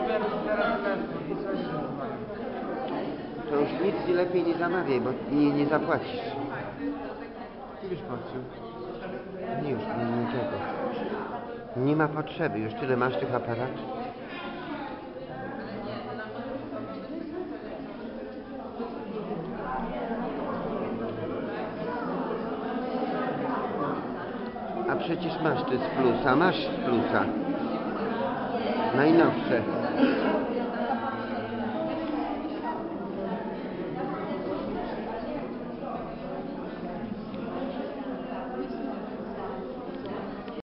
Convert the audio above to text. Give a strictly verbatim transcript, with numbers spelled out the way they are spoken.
To już nic lepiej nie zamawiaj, bo nie, nie zapłacisz. Ty już płacił. Nie, już niczego. Nie ma potrzeby, już tyle masz tych aparatów. A przecież masz ty z plusa, masz z plusa. Najnowsze.